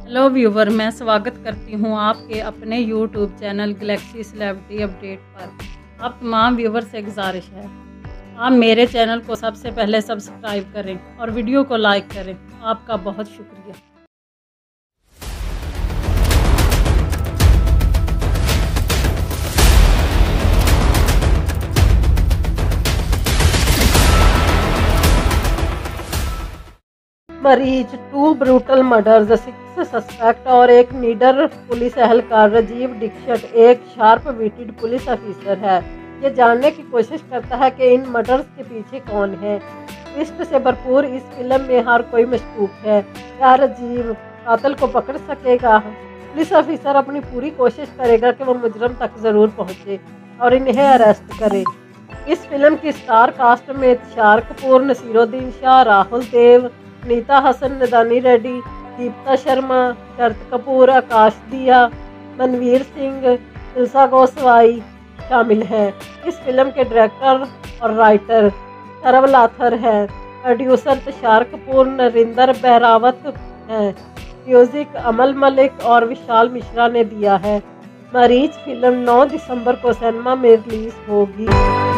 Hello viewer, मैं स्वागत करती हूँ आपके अपने YouTube channel Galaxy Celebrity Update पर। आप तमाम व्यूवर से गुजारिश है आप मेरे चैनल को सबसे पहले सब्सक्राइब करें और वीडियो को लाइक करें। आपका बहुत शुक्रिया। मरीज 2 ब्रूटल मर्डर्स, 6 सस्पेक्ट और एक नीडर पुलिस एहलकार। राजीव दीक्षित एक शार्प विटेड पुलिस ऑफिसर है। ये जानने की कोशिश करता है कि इन मर्डर्स के पीछे कौन है। ट्विस्ट से भरपूर इस फिल्म में हर कोई मशकूक है। क्या राजीव कातिल को पकड़ सकेगा? पुलिस ऑफिसर अपनी पूरी कोशिश करेगा कि वो मुजरम तक जरूर पहुंचे और इन्हें अरेस्ट करे। इस फिल्म की स्टार कास्ट में तुषार कपूर, नसीरुद्दीन शाह, राहुल देव, नीता हसन, नदानी रेड्डी, दीपिका शर्मा, शरत कपूर, आकाश दिया, मनवीर सिंह, तुलसा गोस्वामी शामिल हैं। इस फिल्म के डायरेक्टर और राइटर सरवल आथर हैं। प्रोड्यूसर तुषार कपूर, नरिंदर बहरावत हैं। म्यूजिक अमल मलिक और विशाल मिश्रा ने दिया है। मरीज फिल्म 9 दिसंबर को सिनेमा में रिलीज होगी।